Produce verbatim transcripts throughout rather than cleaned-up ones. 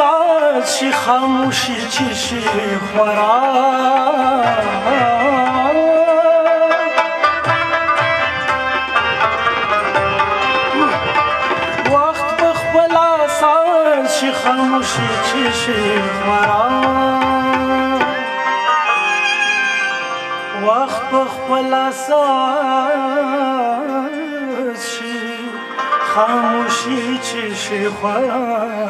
ساز شي خاموشي چی شي خورا وقت بخبلا ساز شي خاموشي چی شي خورا وقت بخبلا ساز شي خاموشی چی شي خورا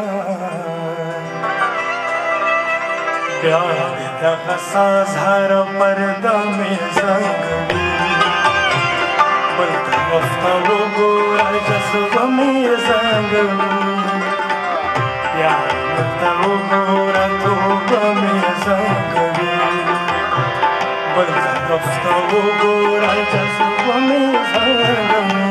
بیا دغه ساز هر پرده مې زنګوي بل طرف ته وګوره جذبه مې زنګوي بیا ورته وګوره توبه مې زنګوي بل طرف ته وګوره جذبه مې زنګوي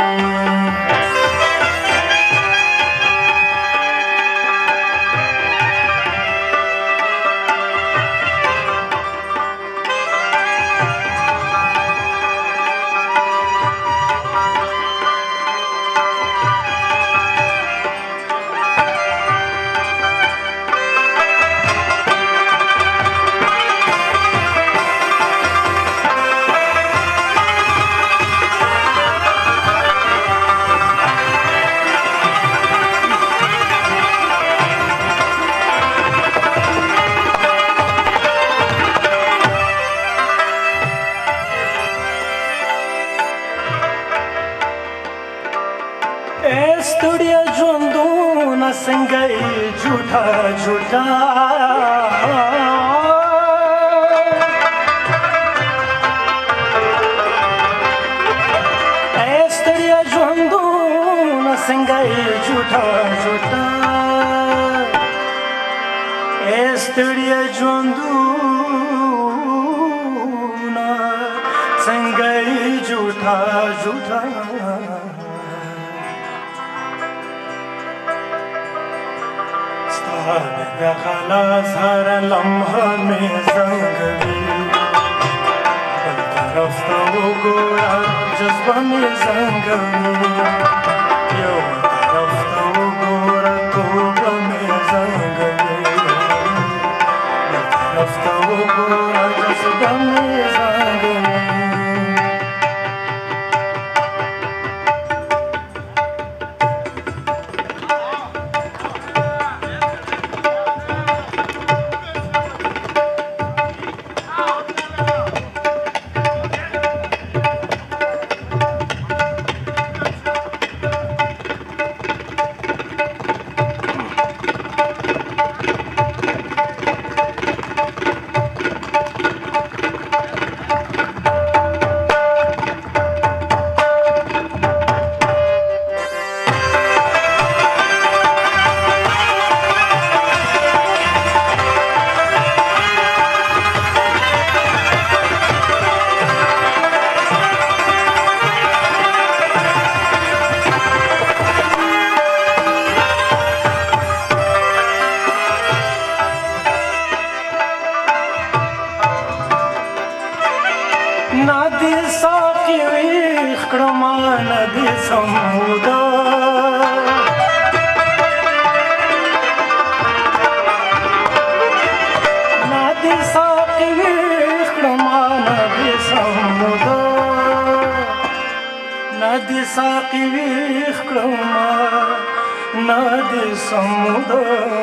ستړیا ژوندونه څنګه یې جوټه جوټه ستړیا ژوندونه څنګه یې جوټه جوټه ستړیا ژوندونه څنګه یې جوټه جوټه دغه لاس هر لمحه مې زنګوي بل طرف ته وګوره جذبه مې زنګوي یو طرف ته وګوره توبه مې زنګوي بل طرف ته وګوره جذبه مې زنګوي ندی ساقی ویخ کړما ندی سمودا ندی ساقی ویخ کړما ندی سمودا ندی ساقی ویخ کړما ندی سمودا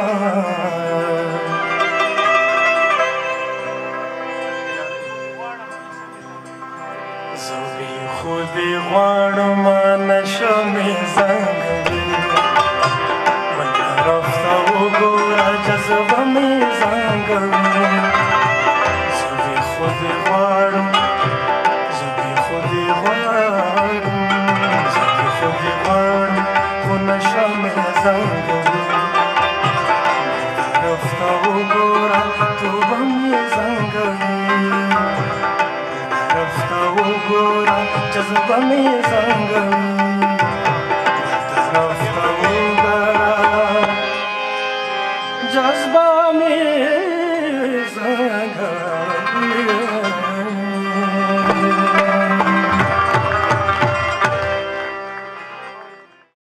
خودی غواړم نشه مې زنګوي بل طرف ته وګوره جذبه مې زنګوي زه بې خودي غواړم زه بې خودي غواړم زه بې خودي غواړم خو نشه مې زنګوي بل طرف ته وګوره توبه مې زنګوي جذبه مې زنګوي